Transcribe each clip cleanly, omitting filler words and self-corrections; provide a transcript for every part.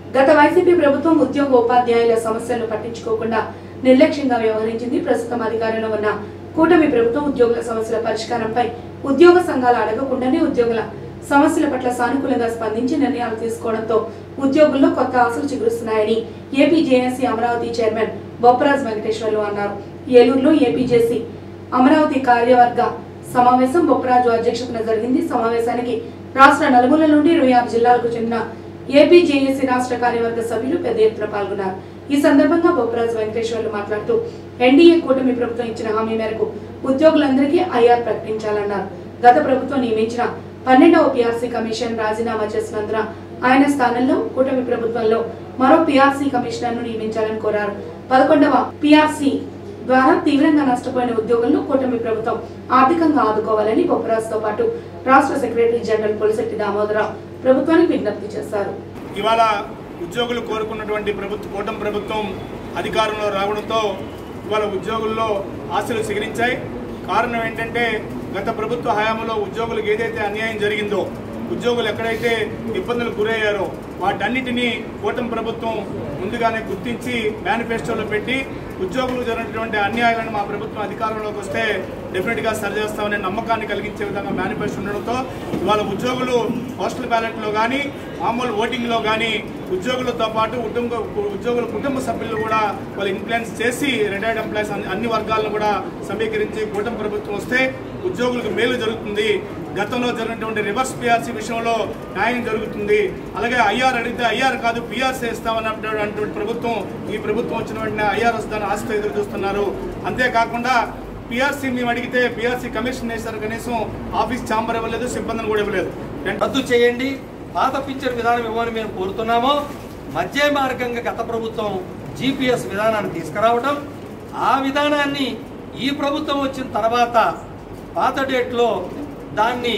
గత వైసీపీ ప్రభుత్వం ఉద్యోగ ఉపాధ్యాయుల సమస్యలను పట్టించుకోకుండా నిర్లక్ష్యంగా వ్యవహరించింది. ప్రస్తుతం అధికారంలో ఉన్న కూటమి ప్రభుత్వం ఉద్యోగుల సమస్యల పరిష్కారంపై ఉద్యోగ సంఘాలు అడగకుండానే ఉద్యోగుల సమస్యల పట్ల సానుకూలంగా స్పందించి నిర్ణయాలు తీసుకోవడంతో ఉద్యోగుల్లో కొత్త ఆశలు చిగురుస్తున్నాయని ఏపీజేఏసీ అమరావతి చైర్మన్ బొప్పరాజు వెంకటేశ్వర్లు అన్నారు. ఏలూరులో ఏపీజేసీ అమరావతి కార్యవర్గ సమావేశం బొప్పరాజు అధ్యక్షతన జరిగింది. సమావేశానికి రాష్ట్ర నలుమూలల నుండి 26 జిల్లాలకు చెందిన ఏపీజేఏసీ రాష్ట్ర కార్యవర్గ సభ్యులు పెద్ద ఎత్తున పాల్గొన్నారు. ఈ సందర్భంగా బొప్పరాజు వెంకటేశ్వర్లు మాట్లాడుతూ ఎన్డీఏ కూటమి ప్రభుత్వం ఇచ్చిన హామీ మేరకు ఉద్యోగులందరికీ ఐఆర్ ప్రకటించాలన్నారు. గత ప్రభుత్వం నియమించిన 12వ పీఆర్సీ కమిషన్ రాజీనామా చేసినందున ఆయన స్థానంలో కూటమి ప్రభుత్వంలో మరో పీఆర్సీ కమిషనర్ను నియమించాలని కోరారు. 11వ పీఆర్సీ ద్వారా తీవ్రంగా నష్టపోయిన ఉద్యోగులను కూటమి ప్రభుత్వం ఆర్థికంగా ఆదుకోవాలని బొప్పరాజుతో పాటు రాష్ట్ర సెక్రటరీ జనరల్ పొలిశెట్టి దామోదరరావు ప్రభుత్వానికి విజ్ఞప్తి చేశారు. ఇవాళ ఉద్యోగులు కోరుకున్నటువంటి కూటమి ప్రభుత్వం అధికారంలో రావడంతో ఇవాళ ఉద్యోగుల్లో ఆశలు చిగురించాయి. కారణం ఏంటంటే గత ప్రభుత్వ హయాంలో ఉద్యోగులకు ఏదైతే అన్యాయం జరిగిందో, ఉద్యోగులు ఎక్కడైతే ఇబ్బందులు గురయ్యారో వాటన్నిటినీ కూటమి ప్రభుత్వం ముందుగానే గుర్తించి మేనిఫెస్టోలో పెట్టి ఉద్యోగులు జరిగినటువంటి అన్యాయాలను మా ప్రభుత్వం అధికారంలోకి వస్తే డెఫినెట్గా సరిచేస్తామనే నమ్మకాన్ని కలిగించే విధంగా మేనిఫెస్టో ఉండడంతో ఇవాళ ఉద్యోగులు పోస్టల్ బ్యాలెట్లో కానీ మామూలు ఓటింగ్లో కానీ ఉద్యోగులతో పాటు ఉద్యోగుల కుటుంబ సభ్యులు కూడా వాళ్ళు ఇన్ఫ్లుయెన్స్ చేసి రిటైర్డ్ ఎంప్లాయీస్ అన్ని వర్గాలను కూడా సమీకరించి కూటమి ప్రభుత్వం వస్తే ఉద్యోగులకు మేలు జరుగుతుంది. గతంలో జరిగినటువంటి రివర్స్ పీఆర్సీ విషయంలో న్యాయం జరుగుతుంది. అలాగే ఐఆర్ అడిగితే ఐఆర్ కాదు పీఆర్సీ ఇస్తామన్నటువంటి ప్రభుత్వం ఈ ప్రభుత్వం వచ్చిన వెంటనే ఐఆర్ వస్తుందని ఆశతో ఎదురు చూస్తున్నారు. అంతేకాకుండా పీఆర్సీ మేము అడిగితే పీఆర్సీ కమిషన్ వేశారు, కనీసం ఆఫీస్ ఛాంబర్ ఇవ్వలేదు, సిబ్బందిని కూడా ఇవ్వలేదు. రద్దు చేయండి, పాత పింఛన్ విధానం ఇవ్వని మేము కోరుతున్నాము. మధ్య మార్గంగా గత ప్రభుత్వం జీపీఎస్ విధానాన్ని తీసుకురావడం, ఆ విధానాన్ని ఈ ప్రభుత్వం వచ్చిన తర్వాత పాత డేట్లో దాన్ని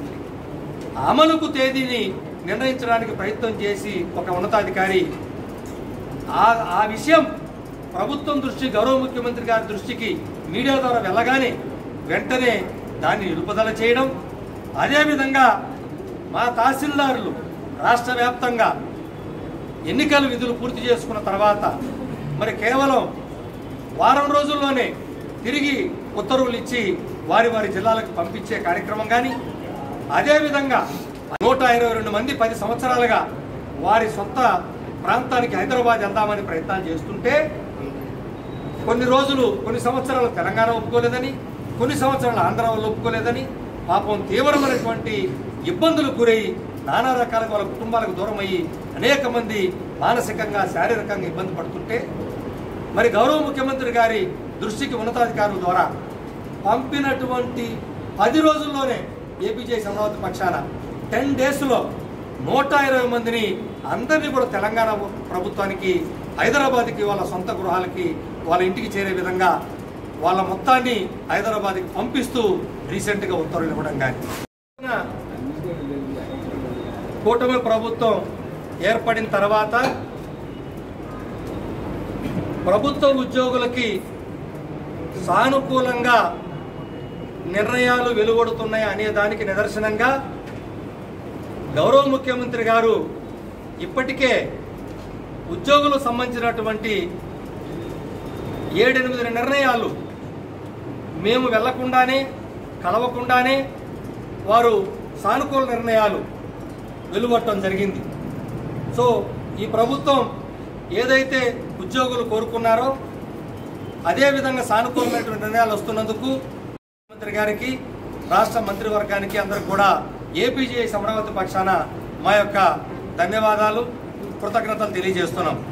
అమలుకు తేదీని నిర్ణయించడానికి ప్రయత్నం చేసి ఒక ఉన్నతాధికారి ఆ విషయం ప్రభుత్వం దృష్టి గౌరవ ముఖ్యమంత్రి గారి దృష్టికి మీడియా ద్వారా వెళ్ళగానే వెంటనే దాన్ని నిలుపుదల చేయడం. అదేవిధంగా మా తహసీల్దారులు రాష్ట్ర వ్యాప్తంగా ఎన్నికల విధులు పూర్తి చేసుకున్న తర్వాత మరి కేవలం వారం రోజుల్లోనే తిరిగి ఉత్తర్వులు ఇచ్చి వారి వారి జిల్లాలకు పంపించే కార్యక్రమం కానీ, అదేవిధంగా 122 మంది 10 సంవత్సరాలుగా వారి సొంత ప్రాంతానికి హైదరాబాద్ వెళ్దామని ప్రయత్నాలు చేస్తుంటే కొన్ని సంవత్సరాలు తెలంగాణ ఒప్పుకోలేదని, కొన్ని సంవత్సరాలు ఆంధ్ర వాళ్ళు ఒప్పుకోలేదని పాపం తీవ్రమైనటువంటి ఇబ్బందులు గురై నానా రకాలుగా వాళ్ళ కుటుంబాలకు దూరం అయ్యి అనేక మంది మానసికంగా శారీరకంగా ఇబ్బంది పడుతుంటే మరి గౌరవ ముఖ్యమంత్రి గారి దృష్టికి ఉన్నతాధికారుల ద్వారా పంపినటువంటి 10 రోజుల్లోనే ఏపీజేఏసీ అమరావతి పక్షాన 10 డేస్లో 120 మందిని అందరినీ కూడా తెలంగాణ ప్రభుత్వానికి హైదరాబాద్కి వాళ్ళ సొంత గృహాలకి వాళ్ళ ఇంటికి చేరే విధంగా వాళ్ళ మొత్తాన్ని హైదరాబాద్కి పంపిస్తూ రీసెంట్గా ఉత్తర్వులు ఇవ్వడం కానీ, కూటమి ప్రభుత్వం ఏర్పడిన తర్వాత ప్రభుత్వ ఉద్యోగులకి సానుకూలంగా నిర్ణయాలు వెలువడుతున్నాయి అనే దానికి నిదర్శనంగా గౌరవ ముఖ్యమంత్రి గారు ఇప్పటికే ఉద్యోగులకు సంబంధించినటువంటి 7-8 నిర్ణయాలు మేము వెళ్లకుండానే కలవకుండానే వారు సానుకూల నిర్ణయాలు వెలువడటం జరిగింది. సో ఈ ప్రభుత్వం ఏదైతే ఉద్యోగులు కోరుకున్నారో అదేవిధంగా సానుకూలమైనటువంటి నిర్ణయాలు వస్తున్నందుకు ముఖ్యమంత్రి గారికి రాష్ట్ర మంత్రివర్గానికి అందరికి కూడా ఏపీజేఏసీ అమరావతి పక్షాన మా యొక్క ధన్యవాదాలు, కృతజ్ఞతలు తెలియజేస్తున్నాం.